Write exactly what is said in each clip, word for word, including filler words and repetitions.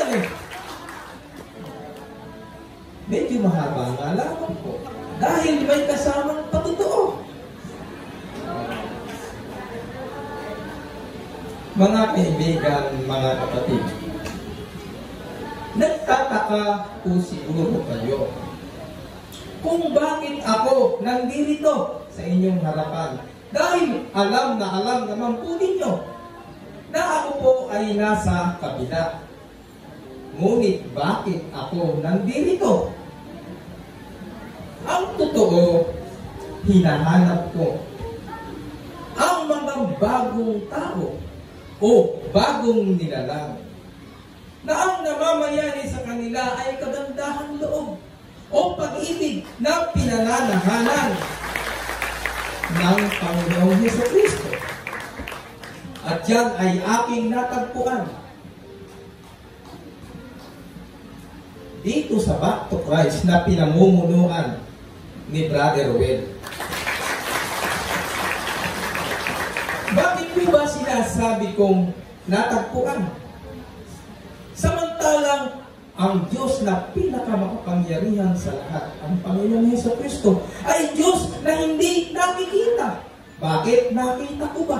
yan eh. Medyo mahaba nga lamang po. Dahil may kasamang patotoo. Mga kaibigan, mga kapatid, nagtataka po siguro kayo kung bakit ako nandito sa inyong harapan. Dahil alam na alam naman po ninyo na ako po ay nasa kabila. Ngunit bakit ako nandito? Ang totoo, hinahanap ko ang mga bagong tao o bagong nilalang na ang namamayani sa kanila ay kagandahan loob o pag-ibig na pinananahanan ng Panginoong Jesucristo. At yan ay aking natagpuan dito sa Back to Christ na pinamumunuan ni Brother Will. Bakit po ba sinasabi kong natagpuan? Samantalang ang Diyos na pinakamakapangyarihan sa lahat, ang Panginoong Jesucristo, ay Diyos na hindi nakikita. Bakit? Nakita ko ba?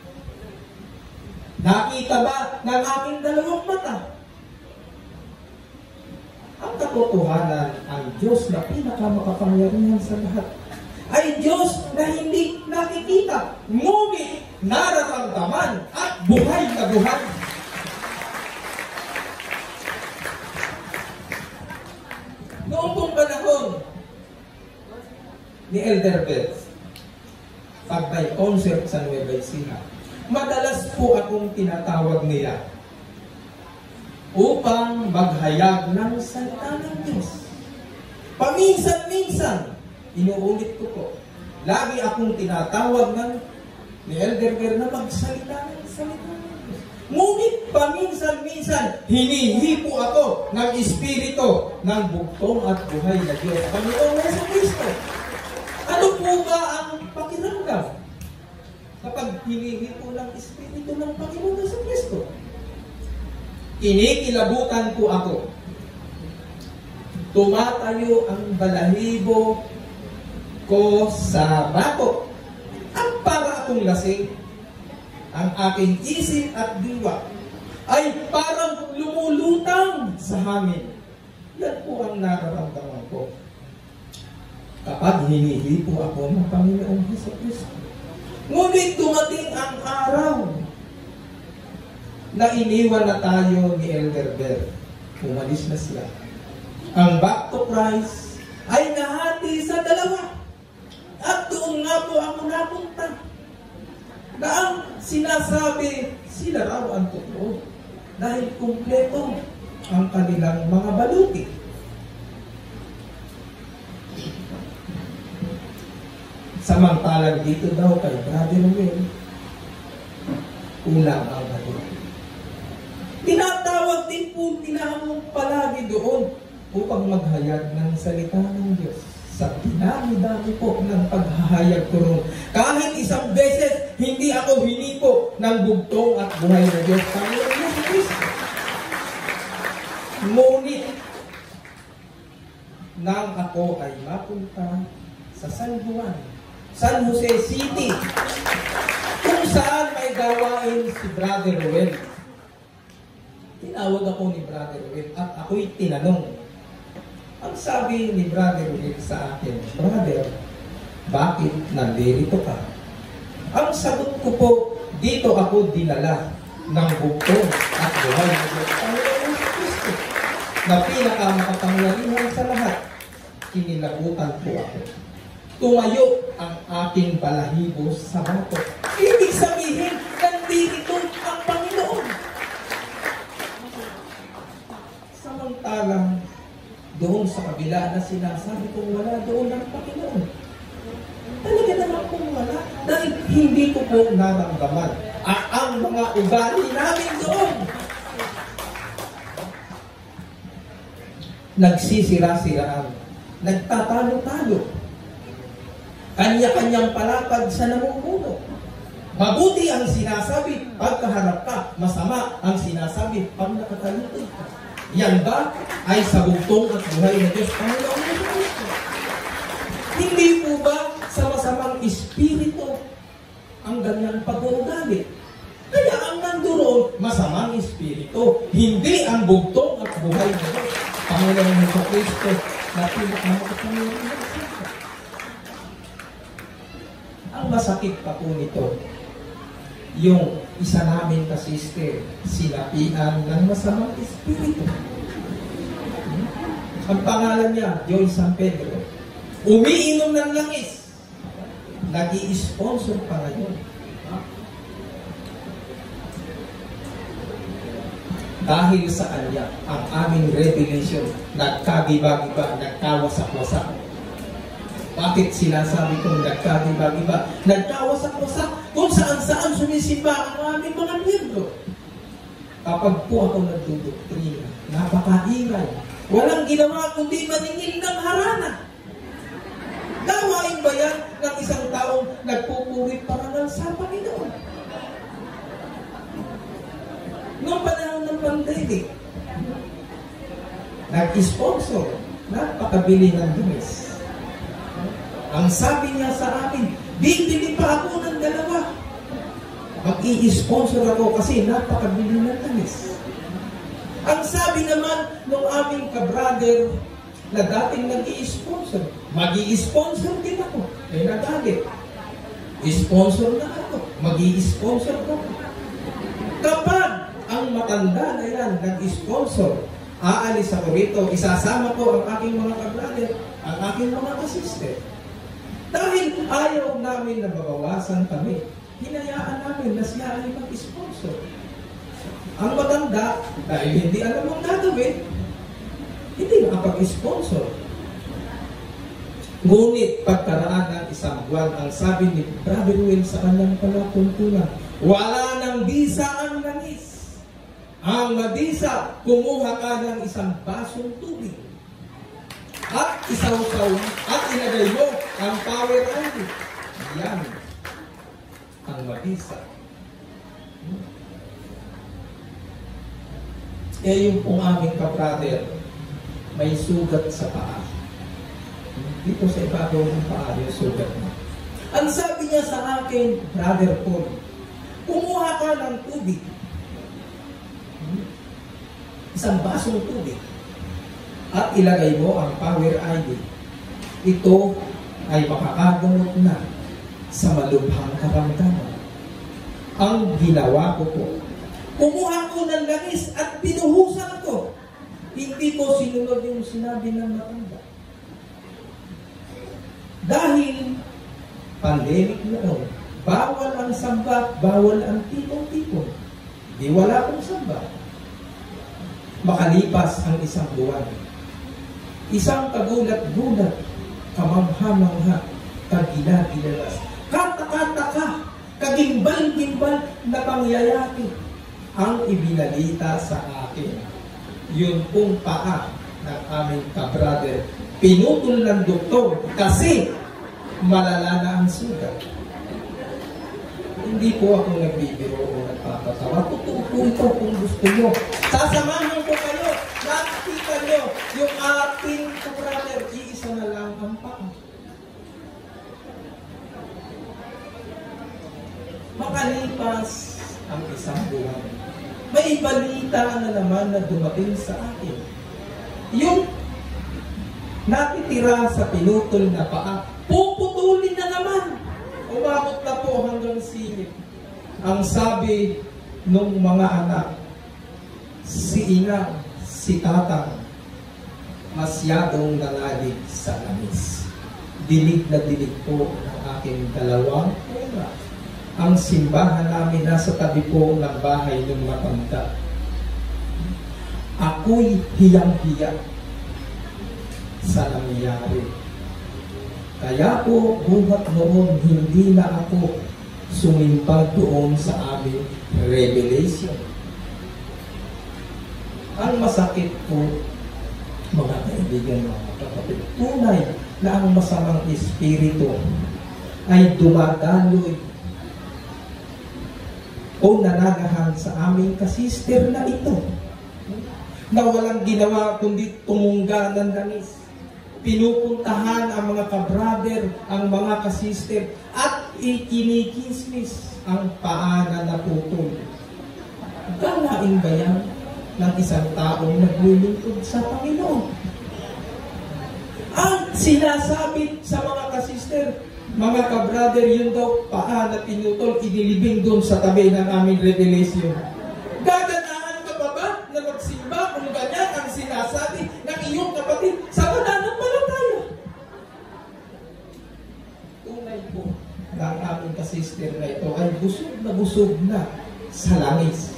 Nakita ba ng aking dalawang mata? Ang katotohanan, ang Diyos na pinakamakapangyarihan sa lahat, ay Diyos na hindi nakikita, ngunit nararamdaman at buhay na buhay. Noong pong panahon ni Elder Beth, pag may concert sa Nueva Ecija, madalas po akong tinatawag nila upang maghayag ng salita ng Diyos. Paminsan-minsan, inuulit ko po, lagi akong tinatawag ng ni Elder Beth na magsalita ng salita ng Diyos. Ngunit paminsan-minsan, hinihipo ako ng Espiritu ng bugtong at buhay na Diyos, Panginoong Jesucristo. Ano po ba ang pakiramdam kapag hinihipo ng Espiritu ng Panginoong Jesucristo? Kinikilabutan po ako. Tumatayo ang balahibo ko sa bato. At para akong lasing, ang aking isip at diwa ay parang lumulutang sa hangin. Yan po ang nararamdaman ko kapag hinihipo ako ng Panginoong Jesucristo. Ngunit dumating ang araw na iniwan na tayo ni Elder Beth. Umalis na sila. Ang Back to Christ ay nahati sa dalawa. At doon nga po ako napunta. Na ang sinasabi, sila raw ang totoo. Dahil kumpleto ang kanilang mga baluti. Samantalang dito daw kay Brother Will, kulang ang baluti. Tinatawag din po tinamong palagi doon upang maghayag ng salita ng Diyos. Sa dinami-dami po ng paghahayag ko ron. Kahit isang beses, hindi ako hinipo ng bugtong at buhay na Diyos. Panginoon Jesucristo. Ngunit, nang ako ay mapunta sa San Juan, San Jose City, kung saan may gawain si Brother Will. Tinawag ako ni Brother Will at ako'y tinanong. Ang sabi ni Brother Will sa akin, Brother, bakit nandito ka? Ang sagot ko po, dito ako dinala ng bugtong at buhay ng Diyos, Panginoong Jesucristo, na pinakamakapangyarihan sa lahat. Kinilabutan po ako. Tumayo ang aking balahibo sa bato. Ibig sabihin, nandito ang Panginoon. Samantalang doon sa kabila na sinasabi kong wala, doon ang Panginoon. Talaga naman kung wala, dahil hindi ko po naramdaman ah, ang mga ugali namin doon. Nagsisira-siraan, nagtatalo-talo, kanya-kanyang palapag sa namumuno. Mabuti ang sinasabi pag kaharap ka, masama ang sinasabi pag nakatalikod ka. Yan ba ay sa bugtong at buhay na Diyos? Panginoon na Kristo. Hindi po ba sa masamang espiritu ang ganyang pag-uugali? Kaya ang nandoon, masamang espiritu, hindi ang bugtong at buhay na Diyos. Panginoon na Kristo na pinakamakapangyarihan na siya. Ang masakit pa po nito, yung isa namin na sister, sinapian ng masamang espiritu. Ang pangalan niya, Joy San Pedro. Umiinom ng langis. Nag-i-sponsor pa ngayon. Dahil sa kanya, ang aming revelation, nagkagiba-giba, nagkawasak-wasak. Bakit sinasabi kong nagkagiba-giba? Nagkawasak-wasak kung saan-saan sumisimba ang aming mga miyembro. Kapag po ako nagdudoktrina, napakaingay. Walang ginawa kundi maningil ng harana. Gawain ba yan ng isang taong nagpupurit parangal sa Panginoon? Noong panahon ng pandemic, nag-sponsor, napakabili ng dumis. Ang sabi niya sa amin, bibili pa ako ng dalawa. Mag-i-sponsor ako kasi napakabili ng dumis. Ang sabi naman ng aming kabrother na dating nag-i-sponsor, mag-i-sponsor din ako. Eh, nagalit. Sponsor na ako. Mag-i-sponsor ako. Kapag ang matanda na yan nag-sponsor, aalis ako rito, isasama ko ang aking mga kabrother, ang aking mga kasiste. Dahil ayaw namin na babawasan kami, hinayaan namin na siya ay mag-sponsor. Ang matanda, dahil hindi alam ang gagawin, hindi nakapag-sponsor. Ngunit pagkaraan ng isang buwan, ang sabi ni Brother Will sa kanyang palatuntunan, wala nang bisa ang langis. Ang mabisa, kumuha ka ng isang basong tubig. At isaw-saw, at ilagay mo ang power idol. Yan ang mabisa. Eh yung pong aming kabrother, may sugat sa paa. Dito sa ibabaw ng paa, yung sugat mo. Ang sabi niya sa akin, Brother Paul, kumuha ka ng tubig. Isang basong tubig. At ilagay mo ang power I D. Ito ay makakagamot na sa malubhang karamdaman. Ang ginawa ko po, kumuha ko ng langis at pinuhusan ko. Hindi ko sinunod yung sinabi ng matanda. Dahil pandemic noon, bawal ang samba, bawal ang tipong-tipong. Di wala pong samba. Makalipas ang isang buwan. Isang kagulat-gulat, kamangha-mangha, kagila-gilalas, kataka-taka, kagimbal-gimbal na pangyayaki ang ibinalita sa akin. Yun pong paa ng aming kabrother, pinutol ng doktor kasi malala na ang sugat. Hindi po ako nagbibiro o nagpapatawa. Totoo po ito kung gusto nyo. Sasamahan ko kayo. Nakikita nyo yung ating kabrother, iisa na lang ang paa. Makalipas ang isang buwan, may balita na naman na dumating sa akin. Yung natitira sa pinutol na paa, puputulin na naman. Umabot na po hanggang silip. Ang sabi ng mga anak, si ina, si tatang, masyadong nangalig sa langis. Dilig na dilig po ng aking dalawang pera. Ang simbahan namin nasa tabi po ng bahay ng matanda. Ako'y hiyang-hiya sa nangyayari. Kaya po, buhat noon, hindi na ako sumimpag doon sa aming revelation. Ang masakit po, mga kaibigan, mga kapatid, tunay na ang masamang espiritu ay dumadaloy o nanagahan sa aming kasister na ito, na walang ginawa kundi tumungga ng langis. Pinupuntahan ang mga kabrader, ang mga kasister, at ikinikismis ang paa na naputol. Galaing ba yan ng isang taong naglulingkod sa Panginoon? Ang sinasabi sa mga kasister, mga kabrader, yun daw paa na pinutol, inilibing doon sa tabi ng aming revelation. Gaganaan ka pa ba na magsimba kung ganyan ang sinasabi ng iyong kapatid sa pananampalataya? Tunay po na ang aming kasister na ito ay busog na busog na sa langis.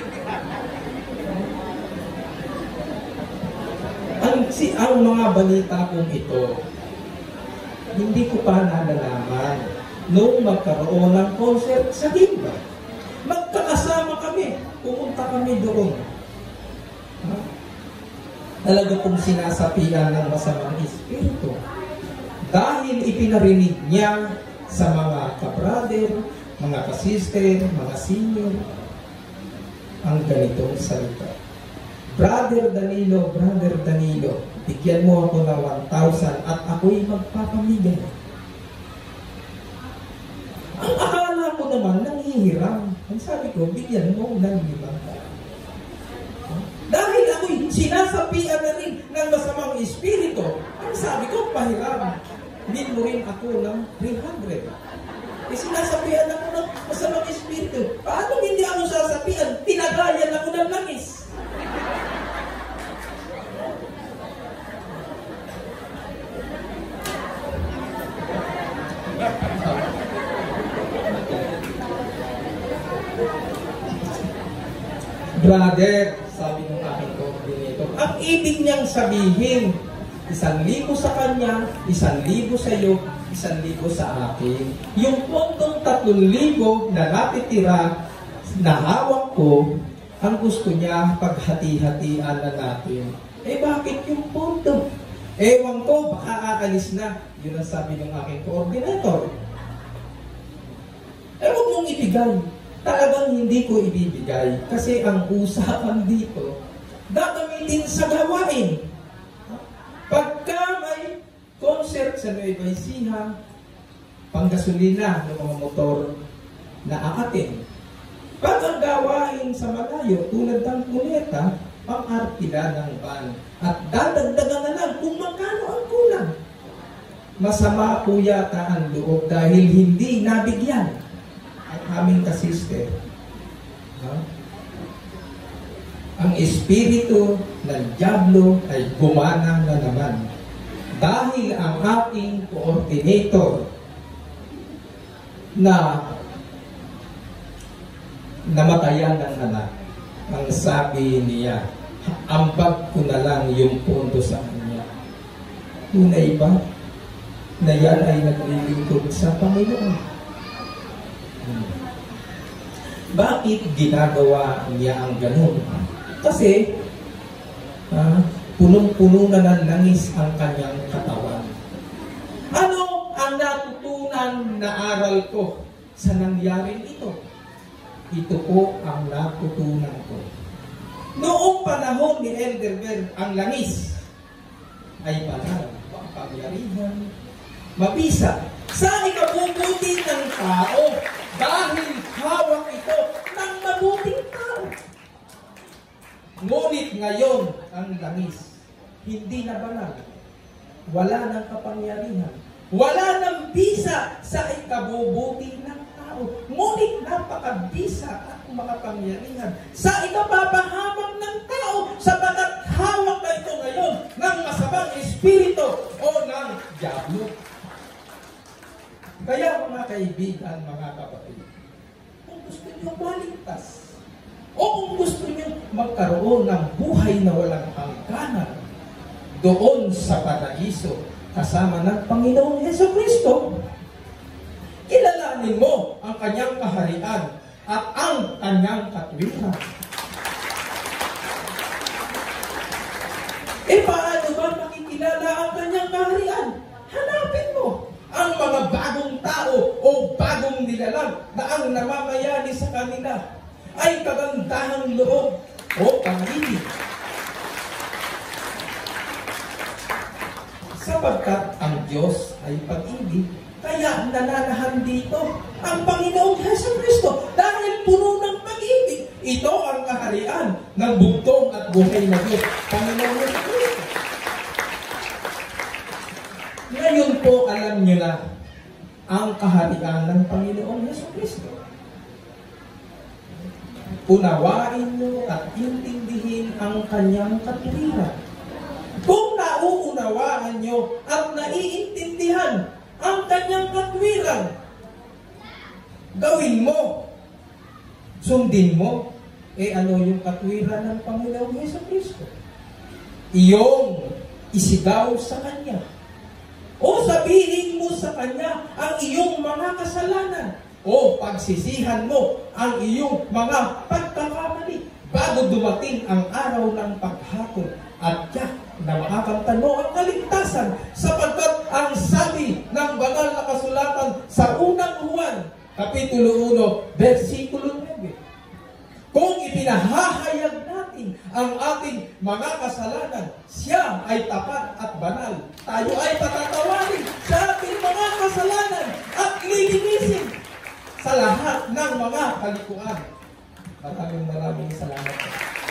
Ang, si, ang mga balita kong ito, hindi ko pa nalalaman noong magkaroon ng concert sa Gimba. Magkakasama kami, pumunta kami doon. Ha? Talaga pong sinasapian ng masamang espiritu. Dahil ipinarinig niya sa mga kabrader, mga kasister, mga senior, ang ganitong salita. Brother Danilo, Brother Danilo, bigyan mo ako ng one thousand at ako'y magpapamigay. Ang akala ko naman, nanghihiram. Ang sabi ko, bigyan mo ng limang daan. Dahil ako'y sinasapian na rin ng masamang espiritu, ang sabi ko, pahiram. Din mo rin ako ng three hundred. E sinasapian ako ng masamang espiritu. Paano hindi ako sasapian? Tinagayan ako ng langis. Brother, sabi ng aking coordinator, ang ibig niyang sabihin, isang libo sa kanya, isang libo sa iyo, isang libo sa akin. Yung pondong tatlong libo na natitira, na hawak ko, ang gusto niya paghati-hatian na natin. Eh bakit yung pondo? Ewan ko, baka aalis na. Yun ang sabi ng aking coordinator. Eh huwag mong ibigay. Talagang hindi ko ibibigay kasi ang usapan dito gagamitin sa gawain. Pagka may concert sa Nueva Ecija, panggasolina ng mga motor na aatin. Pag ang gawain sa malayo, tulad ng kuneta, pang artila ng van. At dadagdagan na lang kung magkano ang kulang. Masama po yata ang loob dahil hindi nabigyan ang aming kasister. No? Ang espiritu ng diablo ay gumana na naman. Dahil ang ating coordinator na namatayan ng anak, ang sabi niya, ambag ko na lang yung pondo sa kanya. Tunay ba na yan ay naglilingkod sa Panginoon? Bakit ginagawa niya ang ganun? Kasi uh, punong-puno na ng langis ang kanyang katawan. Ano ang natutunan na aral ko sa nangyaring ito? Ito po ang natutunan ko. Noong panahon ni Elder Ver, ang langis ay banal, pangpangyarihan, mabisa sa ikabubuti ng tao dahil hawak ito ng mabuting tao. Ngunit ngayon, ang langis, hindi na banal. Wala nang kapangyarihan. Wala nang bisa sa ikabubuti ng tao. Ngunit napakabisa at makapangyarihan sa ikapapahamak ng tao sapagkat hawak na ito ngayon ng masamang espiritu o ng diablo. Kaya mga kaibigan, mga kapatid, kung gusto nyo maligtas, o kung gusto nyo magkaroon ng buhay na walang hangganan doon sa paraiso kasama ng Panginoong Jesucristo, kilalanin mo ang kanyang kaharian at ang kanyang katuwiran. E paano ba makikilala ang kanyang kaharian? Hanapin mo ang mga bagong tao o bagong kanyang nilalang na ang namamayani sa kanila ay kagandahang loob o pag-ibig. Sapagkat ang Diyos ay pag-ibig, kaya nananahan dito ang Panginoong Jesucristo dahil puno ng pag-ibig. Ito ang kaharian ng bugtong at buhay na Diyos, Panginoong Jesucristo. Ngayon po alam niyo na ang kaharian ng Panginoong Jesucristo. Unawain niyo at intindihin ang kanyang katwiran. Kung nauunawaan nyo at naiintindihan ang kanyang katwiran, gawin mo, sundin mo, eh ano yung katwiran ng Panginoong Jesucristo? Iyong isigaw sa Kanya. O sabihin mo sa Kanya ang iyong mga kasalanan. O pagsisihan mo ang iyong mga pagkakamali bago dumating ang araw ng paghatol at yak na makakamtan mo ang kaligtasan, sapagkat ang sabi ng banal na kasulatan sa unang Juan, Kapitulo one, versikulo nine, kung ipinahahayag natin ang ating mga kasalanan, siya ay tapat at banal. Tayo ay patatawarin sa ating mga kasalanan at lilinisin sa lahat ng mga kalikuan. Maraming maraming salamat.